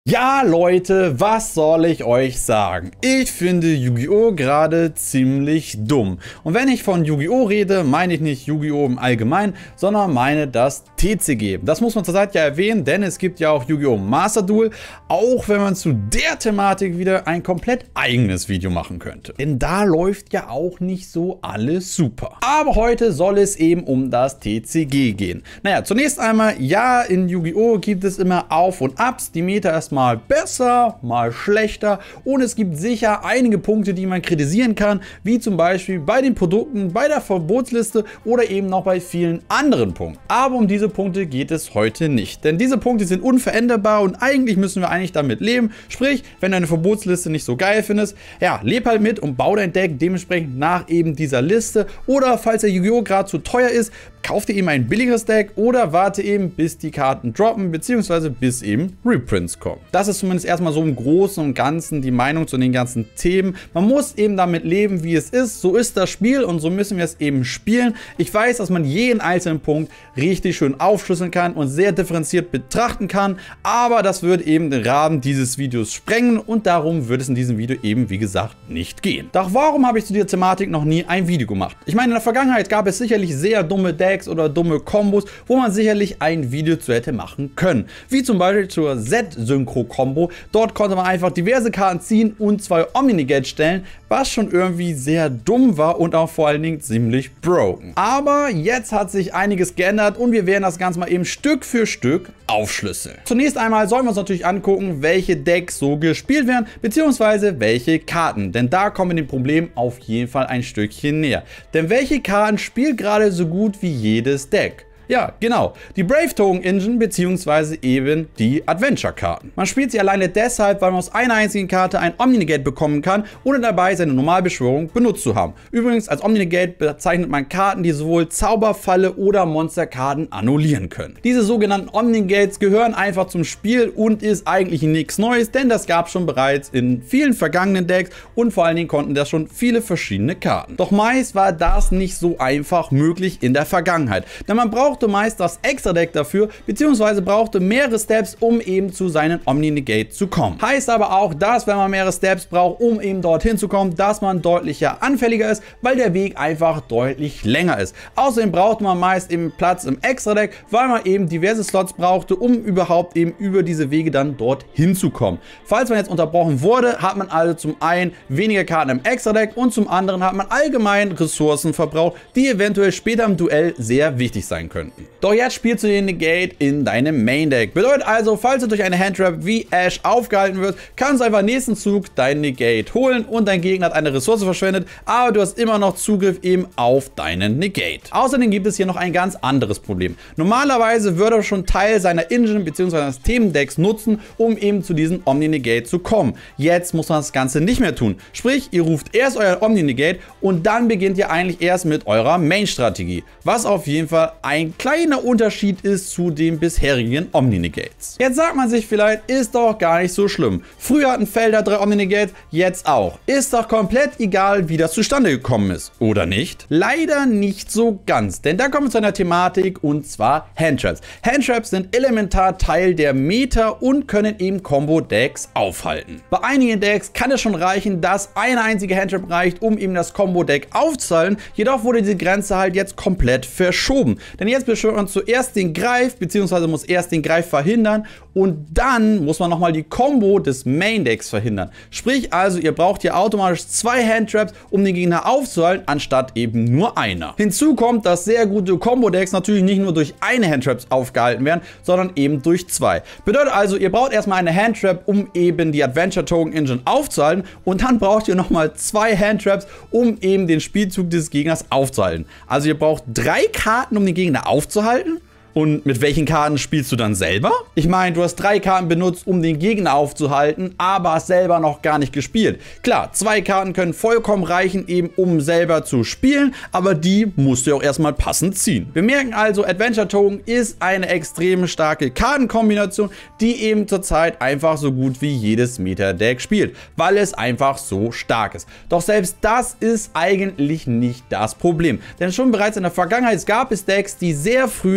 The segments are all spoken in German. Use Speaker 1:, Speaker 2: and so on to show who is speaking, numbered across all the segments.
Speaker 1: Ja, Leute, was soll ich euch sagen? Ich finde Yu-Gi-Oh! Gerade ziemlich dumm. Und wenn ich von Yu-Gi-Oh! Rede, meine ich nicht Yu-Gi-Oh! Im Allgemeinen, sondern meine das TCG. Das muss man zur Seite ja erwähnen, denn es gibt ja auch Yu-Gi-Oh! Master Duel, auch wenn man zu der Thematik wieder ein komplett eigenes Video machen könnte. Denn da läuft ja auch nicht so alles super. Aber heute soll es eben um das TCG gehen. Naja, zunächst einmal, ja, in Yu-Gi-Oh! Gibt es immer Auf und Abs, die Meta ist mal besser, mal schlechter und es gibt sicher einige Punkte, die man kritisieren kann, wie zum Beispiel bei den Produkten, bei der Verbotsliste oder eben noch bei vielen anderen Punkten. Aber um diese Punkte geht es heute nicht, denn diese Punkte sind unveränderbar und eigentlich müssen wir eigentlich damit leben. Sprich, wenn du eine Verbotsliste nicht so geil findest, ja, leb halt mit und bau dein Deck dementsprechend nach eben dieser Liste, oder falls der Yu-Gi-Oh! Gerade zu teuer ist, kauf dir eben ein billigeres Deck oder warte eben, bis die Karten droppen, beziehungsweise bis eben Reprints kommen. Das ist zumindest erstmal so im Großen und Ganzen die Meinung zu den ganzen Themen. Man muss eben damit leben, wie es ist. So ist das Spiel und so müssen wir es eben spielen. Ich weiß, dass man jeden einzelnen Punkt richtig schön aufschlüsseln kann und sehr differenziert betrachten kann, aber das wird eben den Rahmen dieses Videos sprengen und darum wird es in diesem Video eben, wie gesagt, nicht gehen. Doch warum habe ich zu dieser Thematik noch nie ein Video gemacht? Ich meine, in der Vergangenheit gab es sicherlich sehr dumme Decks oder dumme Kombos, wo man sicherlich ein Video zu hätte machen können. Wie zum Beispiel zur Z-Synchro-Kombo. Dort konnte man einfach diverse Karten ziehen und 2 Omni-Negate stellen, was schon irgendwie sehr dumm war und auch vor allen Dingen ziemlich broken. Aber jetzt hat sich einiges geändert und wir werden das Ganze mal eben Stück für Stück aufschlüsseln. Zunächst einmal sollen wir uns natürlich angucken, welche Decks so gespielt werden, beziehungsweise welche Karten. Denn da kommen wir dem Problem auf jeden Fall ein Stückchen näher. Denn welche Karten spielt gerade so gut wie jedes Deck? Ja, genau, die Brave Token Engine bzw. eben die Adventure-Karten. Man spielt sie alleine deshalb, weil man aus einer einzigen Karte ein Omni-Negate bekommen kann, ohne dabei seine Normalbeschwörung benutzt zu haben. Übrigens, als Omni-Negate bezeichnet man Karten, die sowohl Zauberfalle oder Monsterkarten annullieren können. Diese sogenannten Omni-Negates gehören einfach zum Spiel und ist eigentlich nichts Neues, denn das gab es schon bereits in vielen vergangenen Decks und vor allen Dingen konnten das schon viele verschiedene Karten. Doch meist war das nicht so einfach möglich in der Vergangenheit, denn man brauchte meist das Extra-Deck dafür, beziehungsweise brauchte mehrere Steps, um eben zu seinen Omni-Negate zu kommen. Heißt aber auch, dass wenn man mehrere Steps braucht, um eben dorthin zu kommen, dass man deutlicher anfälliger ist, weil der Weg einfach deutlich länger ist. Außerdem brauchte man meist eben Platz im Extra-Deck, weil man eben diverse Slots brauchte, um überhaupt eben über diese Wege dann dorthin zu kommen. Falls man jetzt unterbrochen wurde, hat man also zum einen weniger Karten im Extra-Deck und zum anderen hat man allgemein Ressourcen verbraucht, die eventuell später im Duell sehr wichtig sein können. Doch jetzt spielst du den Negate in deinem Main Deck. Bedeutet also, falls du durch eine Handtrap wie Ash aufgehalten wirst, kannst du einfach nächsten Zug deinen Negate holen und dein Gegner hat eine Ressource verschwendet, aber du hast immer noch Zugriff eben auf deinen Negate. Außerdem gibt es hier noch ein ganz anderes Problem. Normalerweise würde er schon Teil seiner Engine bzw. seines Themendecks nutzen, um eben zu diesem Omni-Negate zu kommen. Jetzt muss man das Ganze nicht mehr tun. Sprich, ihr ruft erst euer Omni-Negate und dann beginnt ihr eigentlich erst mit eurer Main-Strategie. Was auf jeden Fall ein kleiner Unterschied ist zu den bisherigen Omni-Negates. Jetzt sagt man sich vielleicht, ist doch gar nicht so schlimm. Früher hatten Felder 3 Omni-Negates, jetzt auch. Ist doch komplett egal, wie das zustande gekommen ist, oder nicht? Leider nicht so ganz, denn da kommen wir zu einer Thematik und zwar Handtraps. Handtraps sind elementar Teil der Meta und können eben Combo-Decks aufhalten. Bei einigen Decks kann es schon reichen, dass eine einzige Handtrap reicht, um eben das Combo-Deck aufzuhalten. Jedoch wurde diese Grenze halt jetzt komplett verschoben. Denn jetzt beschwört man zuerst den Greif, beziehungsweise muss erst den Greif verhindern und dann muss man nochmal die Combo des Main Decks verhindern. Sprich also, ihr braucht hier automatisch 2 Handtraps, um den Gegner aufzuhalten, anstatt eben nur einer. Hinzu kommt, dass sehr gute Combo-Decks natürlich nicht nur durch eine Handtraps aufgehalten werden, sondern eben durch 2. Bedeutet also, ihr braucht erstmal eine Handtrap, um eben die Adventure Token Engine aufzuhalten und dann braucht ihr nochmal 2 Handtraps, um eben den Spielzug des Gegners aufzuhalten. Also ihr braucht 3 Karten, um den Gegner aufzuhalten. Und mit welchen Karten spielst du dann selber? Ich meine, du hast 3 Karten benutzt, um den Gegner aufzuhalten, aber hast selber noch gar nicht gespielt. Klar, 2 Karten können vollkommen reichen, eben um selber zu spielen, aber die musst du auch erstmal passend ziehen. Wir merken also, Adventure Token ist eine extrem starke Kartenkombination, die eben zurzeit einfach so gut wie jedes Meta-Deck spielt, weil es einfach so stark ist. Doch selbst das ist eigentlich nicht das Problem, denn schon bereits in der Vergangenheit gab es Decks, die sehr früh einen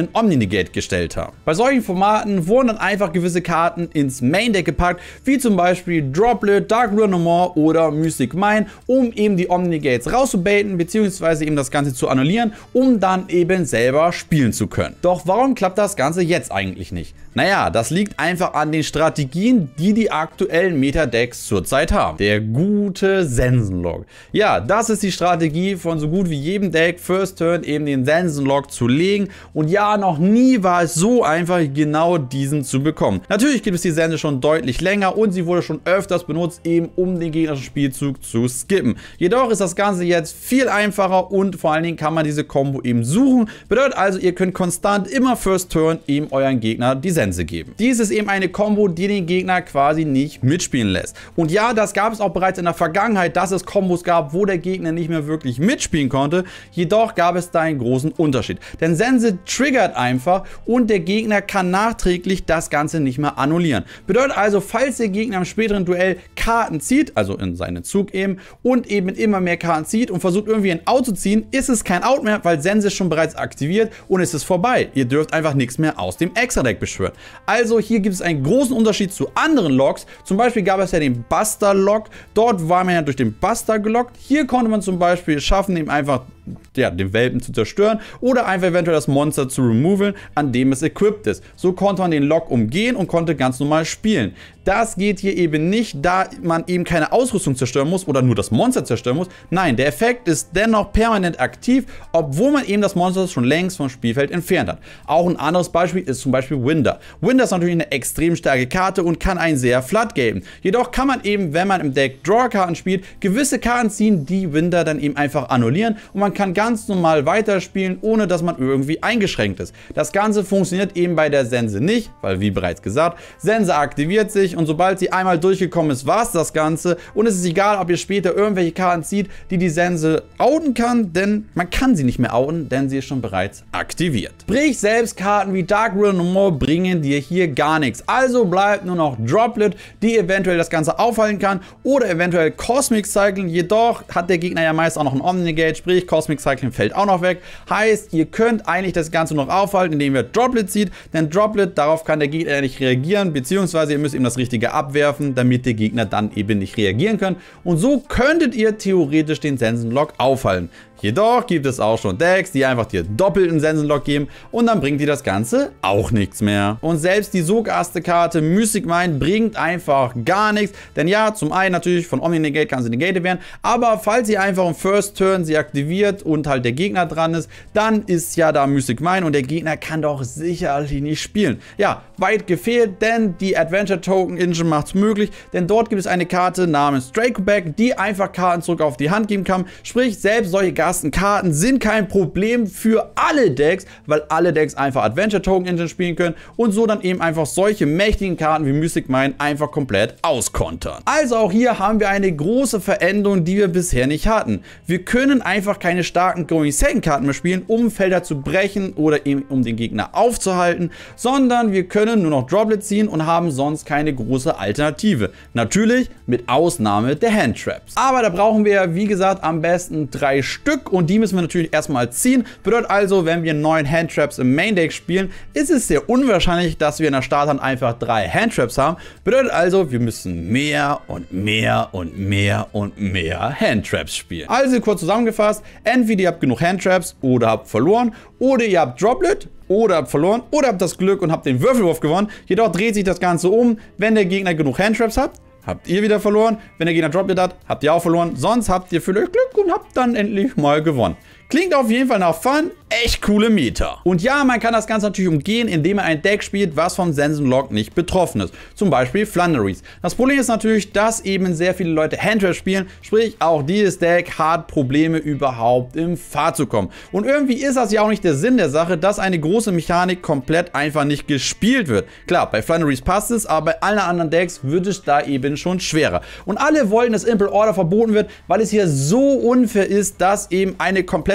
Speaker 1: einen Omni-Negate gestellt haben. Bei solchen Formaten wurden dann einfach gewisse Karten ins Main Deck gepackt, wie zum Beispiel Droplet, Dark Ruler No More oder Mystic Mine, um eben die Omni-Negates rauszubaiten, beziehungsweise eben das Ganze zu annullieren, um dann eben selber spielen zu können. Doch warum klappt das Ganze jetzt eigentlich nicht? Naja, das liegt einfach an den Strategien, die die aktuellen Meta-Decks zurzeit haben. Der gute Sensenlock. Ja, das ist die Strategie von so gut wie jedem Deck, First Turn eben den Sensenlock zu legen. Und ja, noch nie war es so einfach, genau diesen zu bekommen. Natürlich gibt es die Sense schon deutlich länger und sie wurde schon öfters benutzt, eben um den gegnerischen Spielzug zu skippen. Jedoch ist das Ganze jetzt viel einfacher und vor allen Dingen kann man diese Combo eben suchen. Bedeutet also, ihr könnt konstant immer First Turn eben euren Gegner die Sense geben. Dies ist eben eine Combo, die den Gegner quasi nicht mitspielen lässt. Und ja, das gab es auch bereits in der Vergangenheit, dass es Kombos gab, wo der Gegner nicht mehr wirklich mitspielen konnte. Jedoch gab es da einen großen Unterschied. Denn Sense triggert einfach und der Gegner kann nachträglich das Ganze nicht mehr annullieren. Bedeutet also, falls der Gegner im späteren Duell Karten zieht, also in seinen Zug eben, und eben immer mehr Karten zieht und versucht irgendwie ein Out zu ziehen, ist es kein Out mehr, weil Sense ist schon bereits aktiviert und es ist vorbei. Ihr dürft einfach nichts mehr aus dem Extra-Deck beschwören. Also hier gibt es einen großen Unterschied zu anderen Locks. Zum Beispiel gab es ja den Buster-Lock. Dort war man ja durch den Buster gelockt. Hier konnte man zum Beispiel schaffen, eben einfach den Welpen zu zerstören oder einfach eventuell das Monster zu removen, an dem es equipped ist. So konnte man den Lock umgehen und konnte ganz normal spielen. Das geht hier eben nicht, da man eben keine Ausrüstung zerstören muss oder nur das Monster zerstören muss. Nein, der Effekt ist dennoch permanent aktiv, obwohl man eben das Monster schon längst vom Spielfeld entfernt hat. Auch ein anderes Beispiel ist zum Beispiel Winder. Winder ist natürlich eine extrem starke Karte und kann einen sehr flat geben. Jedoch kann man eben, wenn man im Deck Draw-Karten spielt, gewisse Karten ziehen, die Winder dann eben einfach annullieren und man kann ganz normal weiterspielen, ohne dass man irgendwie eingeschränkt ist. Das Ganze funktioniert eben bei der Sense nicht, weil wie bereits gesagt, Sense aktiviert sich und sobald sie einmal durchgekommen ist, war es das Ganze und es ist egal, ob ihr später irgendwelche Karten zieht, die Sense outen kann, denn man kann sie nicht mehr outen, denn sie ist schon bereits aktiviert. Sprich, selbst Karten wie Dark Ruler No More bringen dir hier gar nichts. Also bleibt nur noch Droplet, die eventuell das Ganze aufhalten kann oder eventuell Cosmic Cycling, jedoch hat der Gegner ja meist auch noch ein Omni-Negate, sprich Cosmic Cycling fällt auch noch weg. Heißt, ihr könnt eigentlich das Ganze noch aufhalten, indem ihr Droplet zieht, denn Droplet, darauf kann der Gegner nicht reagieren, beziehungsweise ihr müsst ihm das Richtige abwerfen, damit der Gegner dann eben nicht reagieren kann. Und so könntet ihr theoretisch den Sensenlock aufhalten. Jedoch gibt es auch schon Decks, die einfach dir doppelten Sensenlock geben und dann bringt dir das Ganze auch nichts mehr. Und selbst die Sogast-Karte Mystic Mine bringt einfach gar nichts, denn ja, zum einen natürlich von Omni-Negate kann sie negated werden, aber falls ihr einfach im First Turn sie aktiviert und halt der Gegner dran ist, dann ist ja da Mystic Mine und der Gegner kann doch sicherlich nicht spielen. Ja, weit gefehlt, denn die Adventure Token Engine macht es möglich, denn dort gibt es eine Karte namens Dracoback, die einfach Karten zurück auf die Hand geben kann, sprich selbst solche Karten sind kein Problem für alle Decks, weil alle Decks einfach Adventure Token Engine spielen können und so dann eben einfach solche mächtigen Karten wie Mystic Mine einfach komplett auskontern. Also auch hier haben wir eine große Veränderung, die wir bisher nicht hatten. Wir können einfach keine starken Going Second Karten mehr spielen, um Felder zu brechen oder eben um den Gegner aufzuhalten, sondern wir können nur noch Droplet ziehen und haben sonst keine große Alternative. Natürlich mit Ausnahme der Handtraps. Aber da brauchen wir ja, wie gesagt, am besten 3 Stück und die müssen wir natürlich erstmal ziehen. Bedeutet also, wenn wir 9 Handtraps im Main Deck spielen, ist es sehr unwahrscheinlich, dass wir in der Starthand einfach 3 Handtraps haben. Bedeutet also, wir müssen mehr und mehr und mehr und mehr Handtraps spielen. Also kurz zusammengefasst, entweder ihr habt genug Handtraps oder habt verloren oder ihr habt Droplet oder habt verloren oder habt das Glück und habt den Würfelwurf gewonnen. Jedoch dreht sich das Ganze um, wenn der Gegner genug Handtraps hat. Habt ihr wieder verloren. Wenn der Gegner Droplet hat, habt ihr auch verloren. Sonst habt ihr vielleicht Glück und habt dann endlich mal gewonnen. Klingt auf jeden Fall nach Fun, echt coole Meta. Und ja, man kann das Ganze natürlich umgehen, indem man ein Deck spielt, was vom Sensenlock nicht betroffen ist. Zum Beispiel Flunderies. Das Problem ist natürlich, dass eben sehr viele Leute Handtrap spielen, sprich auch dieses Deck hat Probleme überhaupt im Fahrt zu kommen. Und irgendwie ist das ja auch nicht der Sinn der Sache, dass eine große Mechanik komplett einfach nicht gespielt wird. Klar, bei Flunderies passt es, aber bei allen anderen Decks wird es da eben schon schwerer. Und alle wollten, dass Impel Order verboten wird, weil es hier so unfair ist, dass eben eine komplett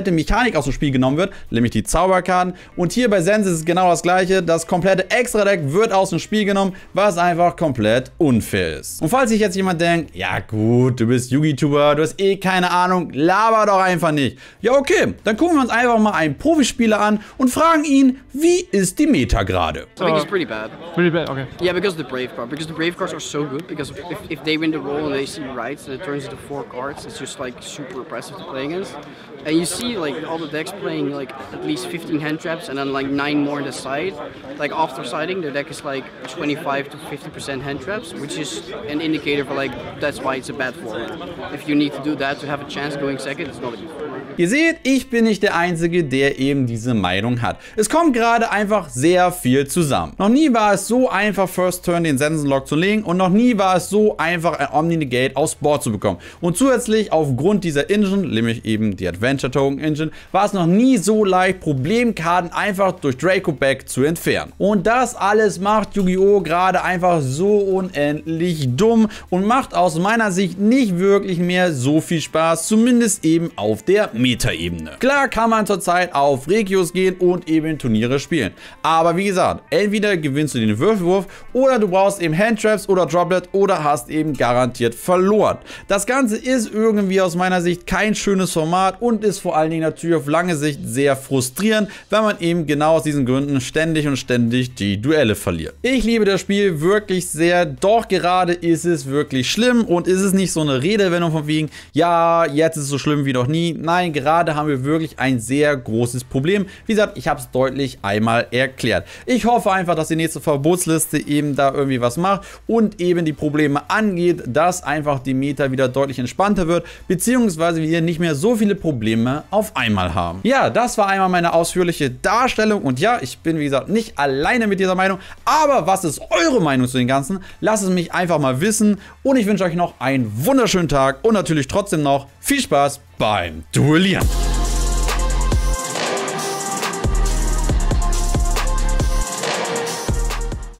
Speaker 1: komplette Mechanik aus dem Spiel genommen wird, nämlich die Zauberkarten. Und hier bei Sense ist es genau das gleiche. Das komplette Extra-Deck wird aus dem Spiel genommen, was einfach komplett unfair ist. Und falls sich jetzt jemand denkt, ja gut, du bist Yu-Gi-Tuber, du hast eh keine Ahnung, laber doch einfach nicht. Ja okay, dann gucken wir uns einfach mal einen Profispieler an und fragen ihn, wie ist die Meta gerade?
Speaker 2: I think it's pretty bad.
Speaker 3: Pretty bad, okay.
Speaker 2: Yeah, because of the Brave card. Because the Brave cards are so good. Because if they win the roll and they see rights and it turns into 4 cards, it's just like super impressive to play against. And you see like all the decks playing like at least 15 hand traps and then like 9 more on the side. Like after siding, their deck is like 25 to 50% hand traps, which is an indicator for like that's why it's a bad format. If you need to do that to have a chance going second, it's not a good format.
Speaker 1: Ihr seht, ich bin nicht der Einzige, der eben diese Meinung hat. Es kommt gerade einfach sehr viel zusammen. Noch nie war es so einfach, First Turn den Sensenlock zu legen und noch nie war es so einfach, ein Omni-Negate aufs Board zu bekommen. Und zusätzlich, aufgrund dieser Engine, nämlich eben die Adventure Token Engine, war es noch nie so leicht, Problemkarten einfach durch Draco Back zu entfernen. Und das alles macht Yu-Gi-Oh! Gerade einfach so unendlich dumm und macht aus meiner Sicht nicht wirklich mehr so viel Spaß, zumindest eben auf der Meta-Ebene. Klar kann man zurzeit auf Regios gehen und eben Turniere spielen. Aber wie gesagt, entweder gewinnst du den Würfelwurf oder du brauchst eben Handtraps oder Droplet oder hast eben garantiert verloren. Das Ganze ist irgendwie aus meiner Sicht kein schönes Format und ist vor allen Dingen natürlich auf lange Sicht sehr frustrierend, wenn man eben genau aus diesen Gründen ständig die Duelle verliert. Ich liebe das Spiel wirklich sehr, doch gerade ist es wirklich schlimm und ist es nicht so eine Redewendung von wegen, ja, jetzt ist es so schlimm wie noch nie. Nein, gerade haben wir wirklich ein sehr großes Problem. Wie gesagt, ich habe es deutlich einmal erklärt. Ich hoffe einfach, dass die nächste Verbotsliste eben da irgendwie was macht und eben die Probleme angeht, dass einfach die Meta wieder deutlich entspannter wird, beziehungsweise wir nicht mehr so viele Probleme auf einmal haben. Ja, das war einmal meine ausführliche Darstellung und ja, ich bin wie gesagt nicht alleine mit dieser Meinung, aber was ist eure Meinung zu den Ganzen? Lasst es mich einfach mal wissen und ich wünsche euch noch einen wunderschönen Tag und natürlich trotzdem noch viel Spaß beim Duellieren.